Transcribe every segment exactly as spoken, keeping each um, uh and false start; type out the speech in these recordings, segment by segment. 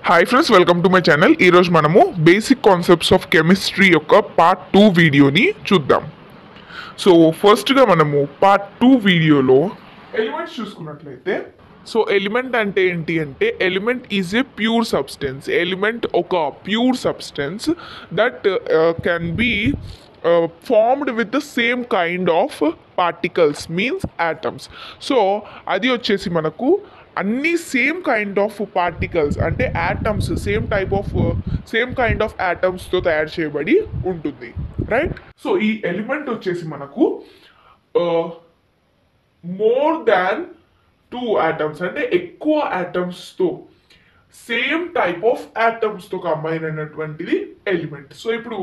Hi friends, welcome to my channel. ఈరోజు మనము basic concepts of chemistry యొక్క part two వీడియోని చూద్దాం. సో ఫస్ట్గా మనము పార్ట్ టూ వీడియోలో ఎలిమెంట్స్ చూసుకున్నట్లయితే, సో ఎలిమెంట్ అంటే ఏంటి అంటే element is a pure substance. Element ఒక pure substance that can be formed with the same kind of particles, means atoms. So అది వచ్చేసి మనకు అన్ని సేమ్ కైండ్ ఆఫ్ పార్టికల్స్ అంటే atoms, same type of same kind of యాటమ్స్తో తయారు చేయబడి ఉంటుంది, రైట్? సో ఈ ఎలిమెంట్ వచ్చేసి మనకు మోర్ దాన్ టూ యాటమ్స్ అంటే ఎక్కువ యాటమ్స్తో సేమ్ టైప్ ఆఫ్ యాటమ్స్తో కంబైన్ అయినటువంటిది ఎలిమెంట్. సో ఇప్పుడు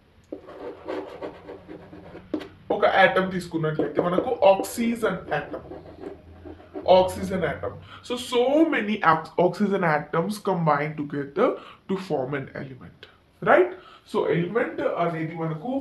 ఒక యాటమ్ తీసుకున్నట్లయితే మనకు oxygen atom oxygen atom. So so many oxygen atoms combine together to form an element, right? So element అనేది మనకు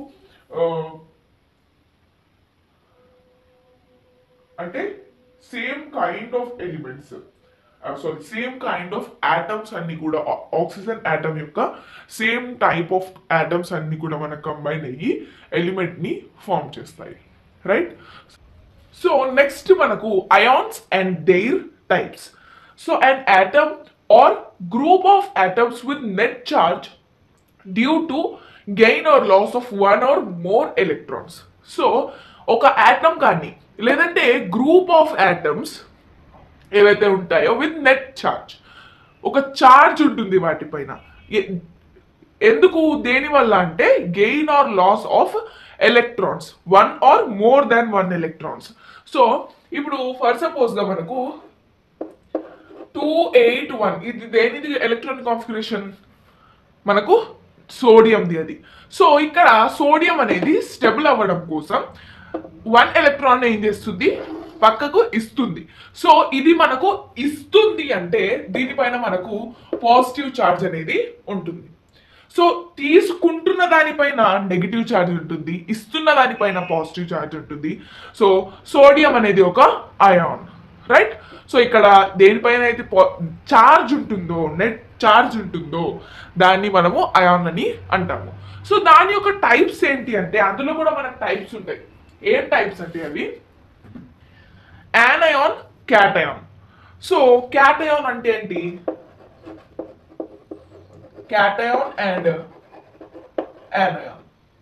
అంటే same kind of elements sorry same kind of atoms అన్ని కూడా ఆక్సిజన్ యాటమ్ యొక్క సేమ్ టైప్ ఆఫ్ యాటమ్స్ అన్ని కూడా మనకు combine అయ్యి ఎలిమెంట్ ని ఫార్మ్ చేస్తాయి, రైట్? So next మనకు ions and their types. So an atom or group of atoms with net charge due to gain or loss of one or more electrons. So ఒక atom కానీ లేదంటే group of atoms ఏవైతే ఉంటాయో with net charge, ఒక charge ఉంటుంది వాటిపైన. ఎందుకు, దేని వల్ల అంటే gain or loss of electrons, one or more than one electrons. So ఇప్పుడు ఫర్ సపోజ్ గా మనకు టూ ఎయిట్ వన్ ఇది దేనిది ఎలక్ట్రానిక్ కాన్ఫిగరేషన్, మనకు సోడియంది అది. సో ఇక్కడ సోడియం అనేది స్టెబుల్ అవ్వడం కోసం వన్ ఎలక్ట్రాన్ ఏం చేస్తుంది, పక్కకు ఇస్తుంది. సో ఇది మనకు ఇస్తుంది అంటే దీనిపైన మనకు పాజిటివ్ ఛార్జ్ అనేది ఉంటుంది. సో తీసుకుంటున్న దానిపైన నెగిటివ్ ఛార్జ్ ఉంటుంది, ఇస్తున్న దానిపైన పాజిటివ్ ఛార్జ్ ఉంటుంది. సో సోడియం అనేది ఒక అయాన్, రైట్? సో ఇక్కడ దేనిపైన అయితే ఛార్జ్ ఉంటుందో, నెట్ ఛార్జ్ ఉంటుందో దాన్ని మనము అయాన్ అని అంటాము. సో దాని యొక్క టైప్స్ ఏంటి అంటే అందులో కూడా మనకు టైప్స్ ఉంటాయి. ఏం టైప్స్ అంటే అవి యానయాన్, క్యాటయాన్. సో క్యాటయాన్ అంటే ఏంటి, cation and anion.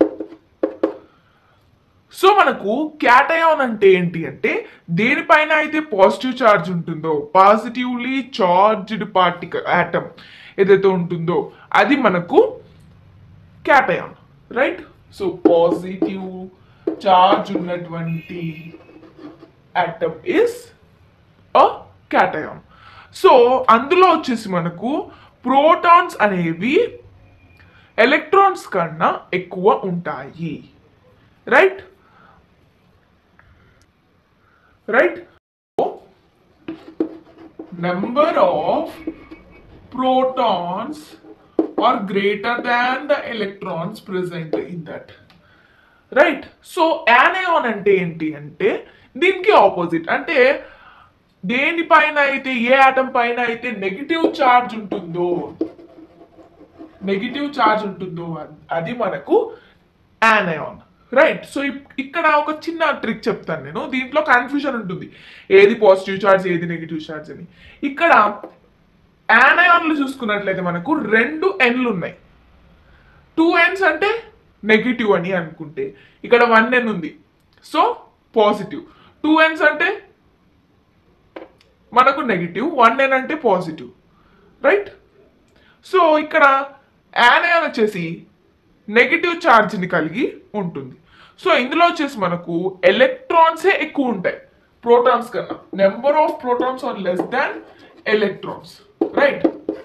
సో మనకు క్యాటయాన్ అంటే ఏంటి అంటే దేనిపైన అయితే పాజిటివ్ ఛార్జ్ ఉంటుందో, పాజిటివ్లీ చార్జ్డ్ పార్టికల్ యాటమ్ ఏదైతే ఉంటుందో అది మనకు cation, right? So positive charge ఉన్నటువంటి atom is a cation. So అందులో వచ్చేసి మనకు ప్రోటాన్స్ అనేవి ఎలక్ట్రాన్స్ కన్నా ఎక్కువ ఉంటాయి, right? Right number of protons are greater than the electrons present in that, right? So anion అంటే ఏంటి అంటే దీనికి ఆపోజిట్. అంటే దేనిపైన అయితే, ఏ ఆటమ్ పైన అయితే నెగిటివ్ ఛార్జ్ ఉంటుందో నెగిటివ్ ఛార్జ్ ఉంటుందో అది మనకు యానయాన్, రైట్? సో ఇక్కడ ఒక చిన్న ట్రిక్ చెప్తాను నేను, దీంట్లో కన్ఫ్యూజన్ ఉంటుంది ఏది పాజిటివ్ ఛార్జ్ ఏది నెగిటివ్ ఛార్జ్ అని. ఇక్కడ యానయాన్లు చూసుకున్నట్లయితే మనకు రెండు ఎన్లు ఉన్నాయి. టూ ఎన్స్ అంటే నెగిటివ్ అని అనుకుంటే ఇక్కడ వన్ ఎన్ ఉంది, సో పాజిటివ్. టూ ఎన్స్ అంటే మనకు నెగిటివ్, వన్ ఎన్ అంటే పాజిటివ్, రైట్? సో ఇక్కడ యానయాన్ వచ్చేసి నెగిటివ్ ఛార్జ్ని కలిగి ఉంటుంది. సో ఇందులో వచ్చేసి మనకు ఎలక్ట్రాన్సే ఎక్కువ ఉంటాయి ప్రోటాన్స్ కన్నా. Number of protons are less than electrons, right?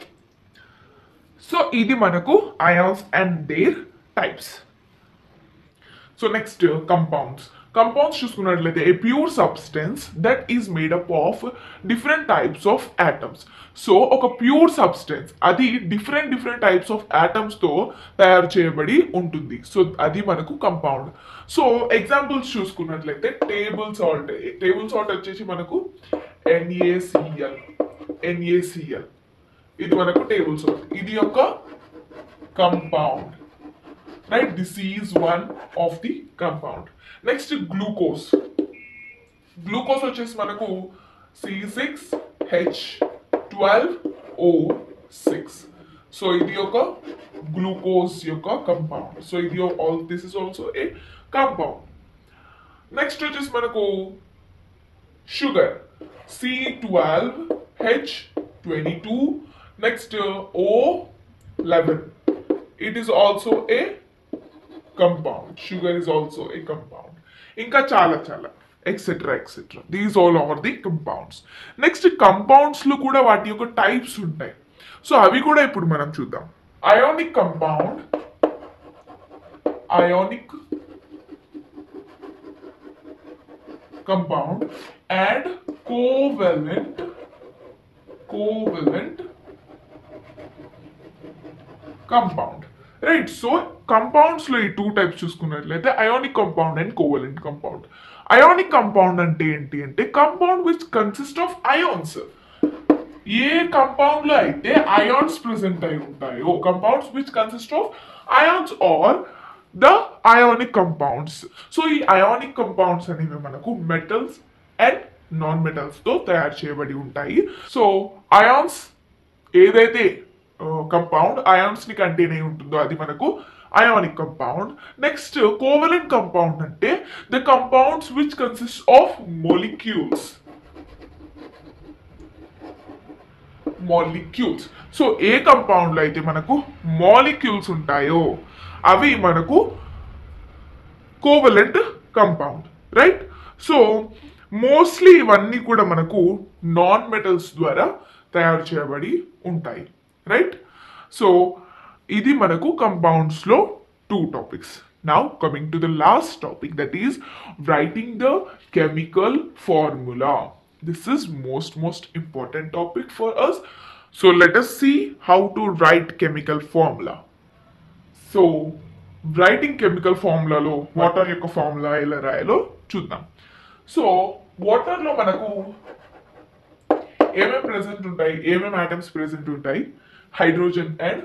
So ఇది మనకు ions and their types. So next compounds. Compounds చూసుకున్నట్లయితే a pure substance that is made up of different types of atoms. So ఒక pure substance అది different different types of యాటమ్స్తో తయారు చేయబడి ఉంటుంది. So అది మనకు కంపౌండ్. సో ఎగ్జాంపుల్స్ చూసుకున్నట్లయితే టేబుల్ సాల్ట్. టేబుల్ సాల్ట్ వచ్చేసి మనకు ఎన్ఏసిఎల్ ఎన్ఏసిఎల్ ఇది మనకు టేబుల్ సాల్ట్, ఇది యొక్క compound, right. This is one of the compound. Next glucose. Glucose వచ్చేసి మనకు C six H twelve O six. So ఇది ఒక గ్లూకోజ్ యొక్క కంపౌండ్. సో ఇది all this is also a compound. Next వచ్చేసి మనకు sugar, C twelve H twenty two, next O eleven. It is also a compound. Sugar is also a compound. ఇంకా చాలా చాలా etcetera etcetera. These all are the compounds. Next compounds లో కూడా వాటి యొక్క types ఉంటాయి. సో అవి కూడా ఇప్పుడు మనం చూద్దాం. Ionic compound, ionic compound and covalent covalent compound, right. So compounds లో ఈ టూ టైప్స్ చూసుకున్నట్లయితే ionic compound and covalent compound. Ionic compound అంటే ఏంటి అంటే compound which consist of ions. ఏ కంపౌండ్ లో అయితే అయాన్స్ ప్రెసెంట్ అయి ఉంటాయో, compounds which consist of ions are the ionic compounds. So ఈ ionic compounds అనేవి మనకు మెటల్స్ అండ్ నాన్ మెటల్స్ తో తయారు చేయబడి ఉంటాయి. సో అయాన్స్ ఏదైతే కంపౌండ్ అయాన్స్ ని కంటైన్ అయి ఉంటుందో అది మనకు ionic compound. Next covalent compound అంటే the compounds which consist of molecules. Molecules. So ఏ కంపౌండ్ లో అయితే మనకు మాలిక్యూల్స్ ఉంటాయో అవి మనకు covalent compound, right. So mostly ఇవన్నీ కూడా మనకు నాన్ మెటల్స్ ద్వారా తయారు చేయబడి ఉంటాయి, రైట్. సో ఇది మనకు కంపౌండ్స్ లో two topics. Now coming to the last topic, that is writing the chemical formula. This is most most important topic for us. So let us see how to write chemical formula. So writing chemical ఫార్ములాలో water యొక్క formula ఎలా రాయాలో చూద్దాం. So వాటర్లో మనకు ఏమేమి present ఉంటాయి, ఏమేమి ఆటమ్స్ ప్రెసెంట్ ఉంటాయి? Hydrogen and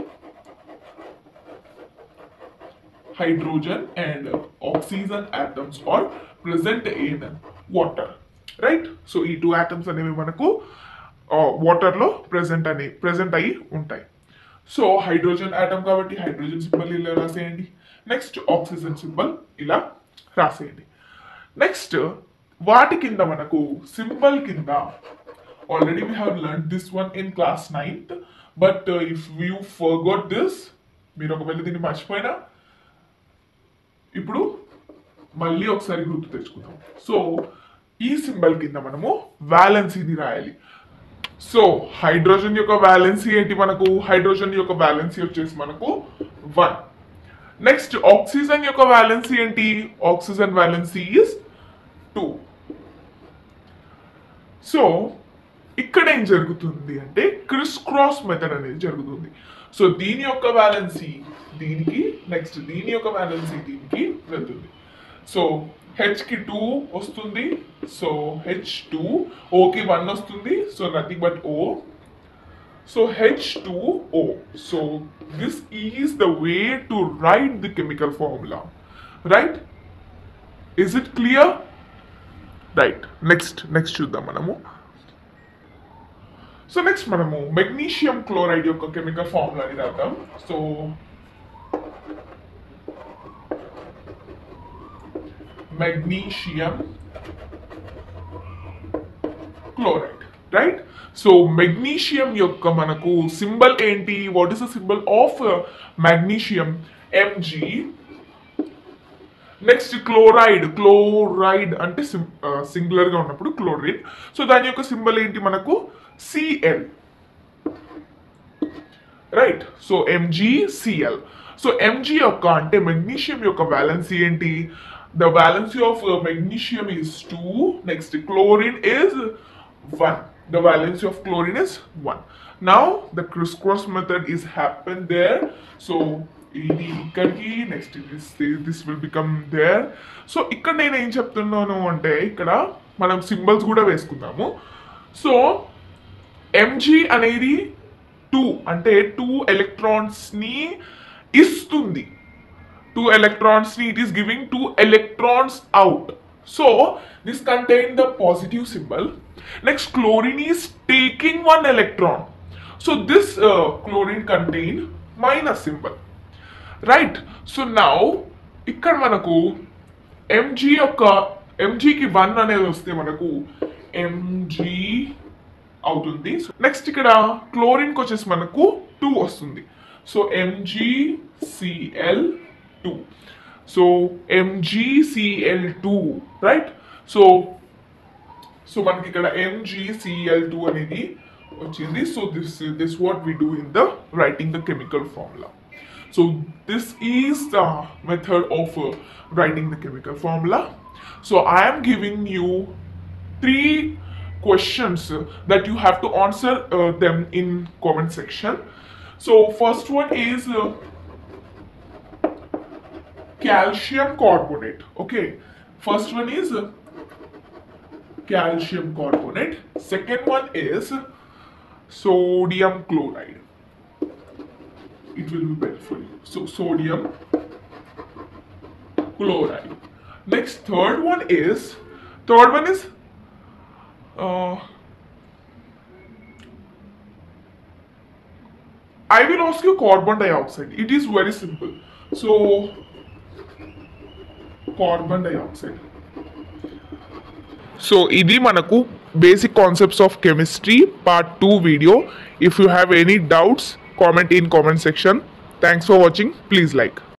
hydrogen and oxygen atoms are present in water, right. So ఈ టూ ఆటమ్స్ అనేవి మనకు వాటర్లో ప్రెసెంట్ అని ప్రెసెంట్ అయ్యి ఉంటాయి. సో హైడ్రోజన్ ఆటమ్ కాబట్టి హైడ్రోజన్ సింబల్ ఇలా రాసేయండి. నెక్స్ట్ ఆక్సిజన్ సింబల్ ఇలా రాసేయండి. నెక్స్ట్ వాటి కింద మనకు సింబల్ కింద already we have learn this one in class ninth, but if you forgot this, మీరు ఒకవేళ దీన్ని మర్చిపోయినా ఇప్పుడు మళ్ళీ ఒకసారి గుర్తు తెచ్చుకుందాం. సో ఈ సింబల్ కింద మనము వ్యాలెన్సీని రాయాలి. సో హైడ్రోజన్ యొక్క వ్యాలెన్సీ ఏంటి మనకు? హైడ్రోజన్ యొక్క వ్యాలెన్సీ వచ్చేసి మనకు వన్. నెక్స్ట్ ఆక్సిజన్ యొక్క వ్యాలెన్సీ ఏంటి? Oxygen valency is two. So ఇక్కడ ఏం జరుగుతుంది అంటే క్రిస్ క్రాస్ మెథడ్ అనేది జరుగుతుంది. సో దీని యొక్క వ్యాలెన్సీ దీనికి, నెక్స్ట్ దీని యొక్క వ్యాలెన్సీ దీనికి వెళ్తుంది. సో హెచ్ కి టూ వస్తుంది, సో హెచ్ టూ, ఓకి వన్ వస్తుంది, so nothing but O. So H two O. So this is the way to write the chemical formula, right. Is it clear? Right. Next next చూద్దాం మనము. So next మనము magnesium chloride యొక్క chemical ఫార్ములాని రాద్దాం. సో magnesium chloride, right. So magnesium యొక్క మనకు symbol ఏంటి? What is the symbol of magnesium? Mg. Next chloride, chloride అంటే సింగులర్ గా ఉన్నప్పుడు క్లోరిన్. సో దాని యొక్క సింబల్ ఏంటి మనకు? Cl, రైట్. So MgCl. సో Mg యొక్క అంటే మెగ్నీషియం యొక్క వ్యాలెన్సీ ఏంటి? The valency of uh, magnesium is two. Next, chlorine is one. The valency of chlorine is one. Now, the crisscross method is happened there. So, next this, this will become there. So, ఇక్కడ నేను ఏం చెప్తున్నాను అంటే ఇక్కడ మనం symbols కూడా వేసుకుందాము. So Mg అనేది టూ అంటే టూ ఎలక్ట్రాన్స్ ని ఇస్తుంది. Two electrons, it is giving two electrons out. So this contain the positive symbol. Next, chlorine is taking one electron. So this uh, chlorine contain minus symbol, right? So now ikkada manaku Mg యొక్క Mg కి one అనేది వస్తే మనకు Mg అవుతుంది. Next ఇక్కడ chlorine కి వచ్చేసి మనకు two వస్తుంది. So MgCl two. So MgCl two, right? So so మనకి ఇక్కడ MgCl two అనేది వచ్చింది. So this this what we do in the writing the chemical formula. So this is the method of uh, writing the chemical formula. So I am giving you three questions uh, that you have to answer uh, them in comment section. So first one is uh, calcium carbonate. Okay, first one is uh, calcium carbonate. Second one is sodium chloride. It will be better for you. So sodium chloride. Next, third one is third one is uh, I will ask you carbon dioxide. It is very simple. So carbon dioxide. So ఇది మనకు basic concepts of chemistry part two video. If you have any doubts, comment in comment section. Thanks for watching. Please like.